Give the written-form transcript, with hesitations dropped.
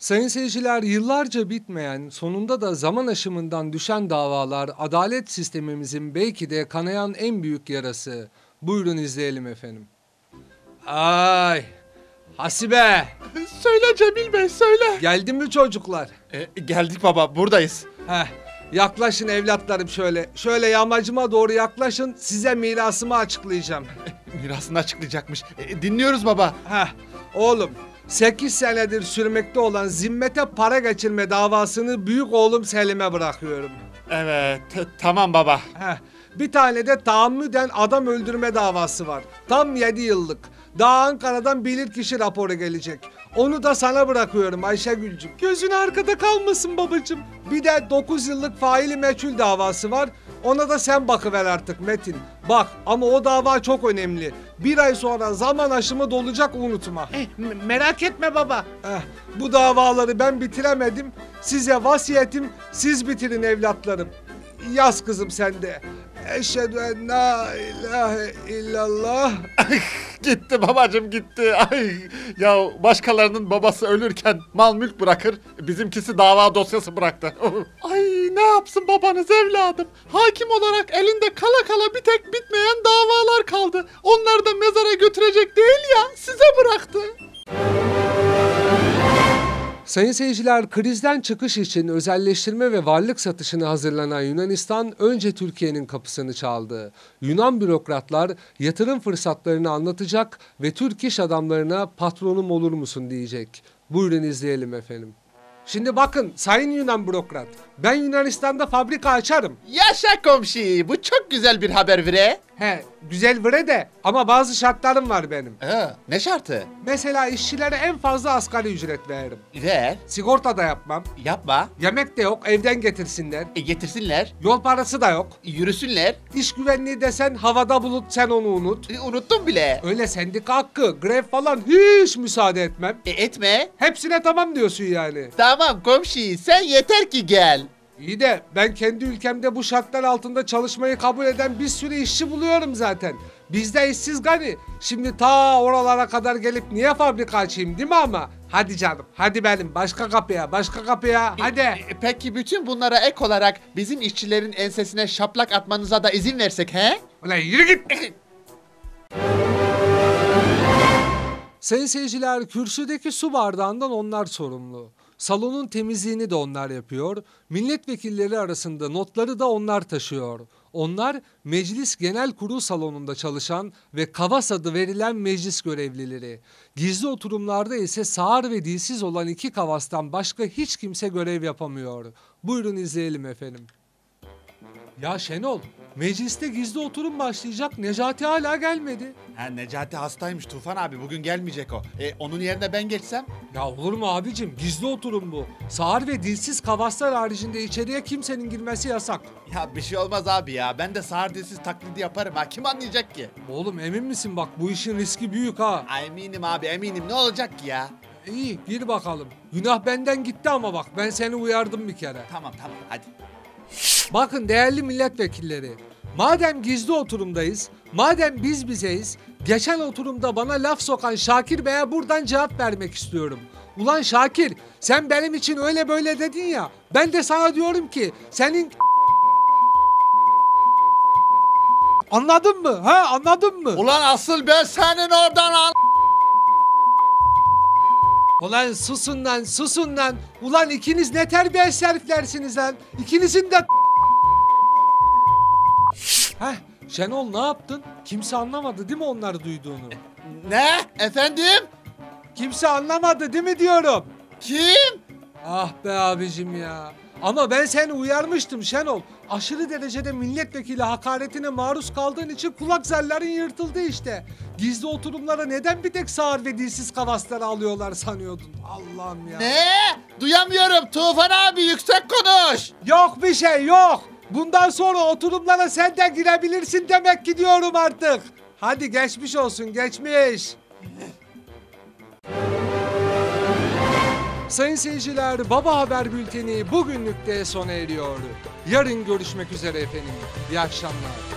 Sayın seyirciler, yıllarca bitmeyen, sonunda da zaman aşımından düşen davalar adalet sistemimizin belki de kanayan en büyük yarası. Buyurun izleyelim efendim. Ay, Hasibe, Söyle Cemil Bey, söyle. geldi mi çocuklar? Geldik baba, buradayız. Heh, yaklaşın evlatlarım şöyle. Şöyle yamacıma doğru yaklaşın, size mirasımı açıklayacağım. Mirasını açıklayacakmış. Dinliyoruz baba. Heh, oğlum, 8 senedir sürmekte olan zimmete para geçirme davasını büyük oğlum Selim'e bırakıyorum. Evet, tamam baba. Heh, bir tane de tahammüden adam öldürme davası var. Tam 7 yıllık. Daha Ankara'dan bilirkişi raporu gelecek. Onu da sana bırakıyorum Ayşegül'cüm. Gözün arkada kalmasın babacığım. Bir de 9 yıllık faili meçhul davası var. Ona da sen bakıver artık Metin. Bak ama o dava çok önemli. Bir ay sonra zaman aşımı dolacak, unutma. Merak etme baba. Bu davaları ben bitiremedim. Size vasiyetim, siz bitirin evlatlarım. Yaz kızım sen de. Eşhedü en la ilahe illallah. Gitti babacığım, gitti. Ay, ya başkalarının babası ölürken mal mülk bırakır, bizimkisi dava dosyası bıraktı. Ay, ne yapsın babanız evladım? Hakim olarak elinde kala kala bir tek bitmeyen davalar kaldı. Onları da mezara götürecek değil ya, size bıraktı. Sayın seyirciler, krizden çıkış için özelleştirme ve varlık satışını hazırlanan Yunanistan önce Türkiye'nin kapısını çaldı. Yunan bürokratlar yatırım fırsatlarını anlatacak ve Türk iş adamlarına patronum olur musun diyecek. Buyurun izleyelim efendim. Şimdi bakın sayın Yunan bürokrat, ben Yunanistan'da fabrika açarım. Yaşa komşu, bu çok güzel bir haber bre. He, güzel bre de ama bazı şartlarım var benim. Ne şartı? Mesela işçilere en fazla asgari ücret veririm. Ver. Sigorta da yapmam. Yapma. Yemek de yok, evden getirsinler. Getirsinler. Yol parası da yok. Yürüsünler. İş güvenliği desen havada bulut, sen onu unut. Unuttum bile. Öyle sendika hakkı, grev falan hiç müsaade etmem. Etme. Hepsine tamam diyorsun yani. Tamam komşu, sen yeter ki gel. İyi de ben kendi ülkemde bu şartlar altında çalışmayı kabul eden bir sürü işçi buluyorum zaten. Bizde işsiz gani. Şimdi ta oralara kadar gelip niye fabrika açayım değil mi ama? Hadi canım, hadi benim. Başka kapıya, başka kapıya. Hadi. Peki bütün bunlara ek olarak bizim işçilerin ensesine şaplak atmanıza da izin versek he? Ulan yürü git. Sayın seyirciler, kürsüdeki su bardağından onlar sorumlu. Salonun temizliğini de onlar yapıyor. Milletvekilleri arasında notları da onlar taşıyor. Onlar Meclis Genel Kurulu salonunda çalışan ve kavas adı verilen meclis görevlileri. Gizli oturumlarda ise sağır ve dilsiz olan 2 kavastan başka hiç kimse görev yapamıyor. Buyurun izleyelim efendim. Ya Şenol, mecliste gizli oturum başlayacak, Necati hala gelmedi. Necati hastaymış Tufan abi, bugün gelmeyecek o. Onun yerine ben geçsem? Ya olur mu abicim, gizli oturum bu. Sağır ve dilsiz kavaslar haricinde içeriye kimsenin girmesi yasak. Ya bir şey olmaz abi ya, ben de sağır dilsiz taklidi yaparım ha, kim anlayacak ki? Oğlum emin misin, bak bu işin riski büyük ha. Eminim abi, eminim, ne olacak ki ya? İyi, gir bakalım. Günah benden gitti ama bak ben seni uyardım bir kere. Tamam hadi. Bakın değerli milletvekilleri, madem gizli oturumdayız, madem biz bizeyiz, geçen oturumda bana laf sokan Şakir Bey'e buradan cevap vermek istiyorum. Ulan Şakir, sen benim için öyle böyle dedin ya, ben de sana diyorum ki senin... Anladın mı? Ha, anladın mı? Ulan asıl ben senin oradan Ulan susun lan. Ulan ikiniz ne terbiyesiz heriflersiniz lan. İkinizin de... Heh, Şenol ne yaptın? Kimse anlamadı değil mi onları duyduğunu? Ne? Efendim? Kimse anlamadı değil mi diyorum? Kim? Ah be abicim ya. Ama ben seni uyarmıştım Şenol. Aşırı derecede milletvekili hakaretine maruz kaldığın için kulak zarların yırtıldı işte. Gizli oturumlara neden bir tek sağır ve dilsiz kavasları alıyorlar sanıyordun? Allah'ım ya. Ne? Duyamıyorum Tufan abi, yüksek konuş. Yok bir şey yok. Bundan sonra oturumlara sen de girebilirsin demek ki diyorum artık. Hadi geçmiş olsun, geçmiş. Sayın seyirciler, Baba Haber Bülteni bugünlük de sona eriyor. Yarın görüşmek üzere efendim. İyi akşamlar.